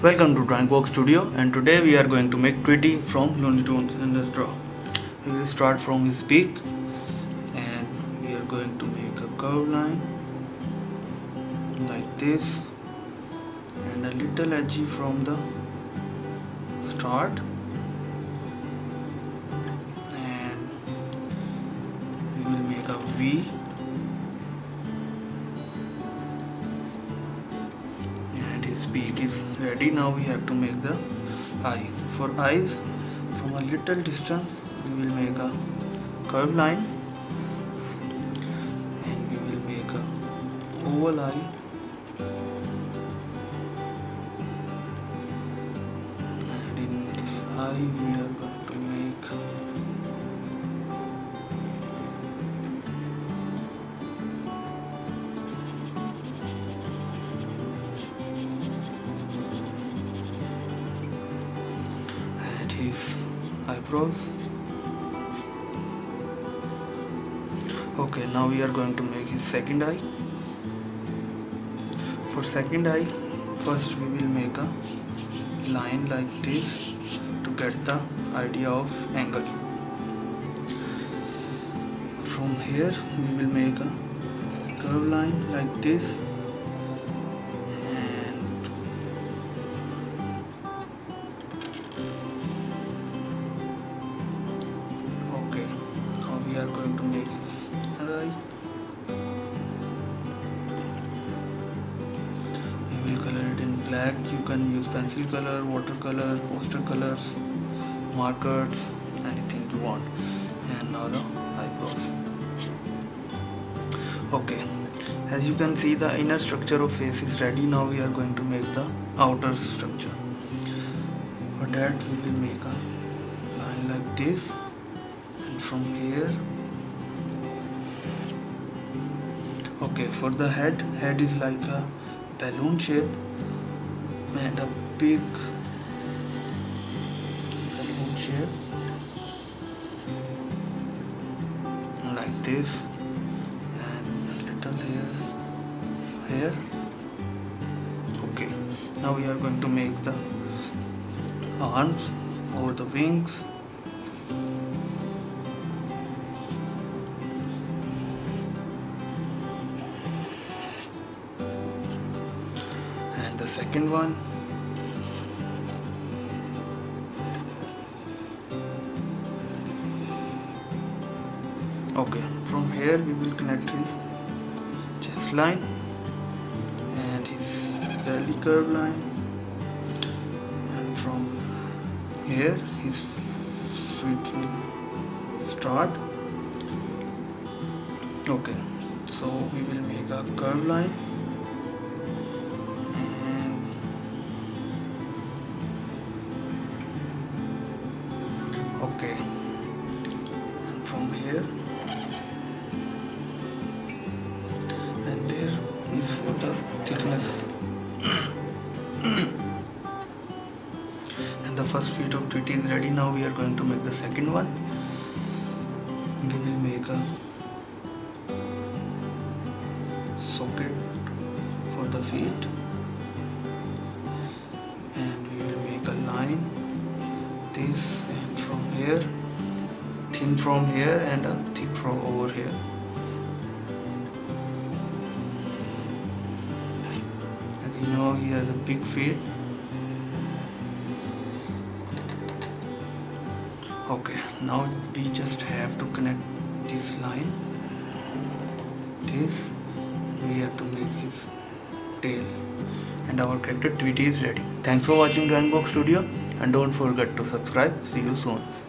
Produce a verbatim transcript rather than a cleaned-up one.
Welcome to Drawing Box Studio, and today we are going to make Tweety from Looney Tunes in this draw. We will start from his beak and we are going to make a curved line like this and a little edgy from the start, and we will make a V and his beak is ready. Now we have to make the eye. For eyes, from a little distance we will make a curved line and we will make a oval eye and in this eye we are going to make and his eyebrows. Okay, now we are going to make his second eye. For second eye, first we will make a line like this to get the idea of angle. From here we will make a curved line like this and okay, now we are going to make his eye. We will color it in black. You can use pencil color, watercolor, poster colors, markers, anything you want. And now the eyebrows. Okay, as you can see, the inner structure of face is ready. Now we are going to make the outer structure. For that we will make a line like this, and from here, okay, for the head, head is like a balloon shape and a big balloon shape like this, and little hair here. Okay, now we are going to make the arms or the wings. And the second one, okay, from here we will connect his chest line and his belly curve line, and from here his feet will start. Okay, so we will make a curve line and okay, and from here and there is for the thickness. And the first feet of Tweety is ready. Now we are going to make the second one. We will make a socket for the feet and we will make a line this, and from here, thin from here and a thick from over here. As you know, he has a big feet. Okay, now we just have to connect this line, this, we have to make his tail, and our character Tweety is ready. Thanks for watching Drawing Box Studio, and don't forget to subscribe. See you soon.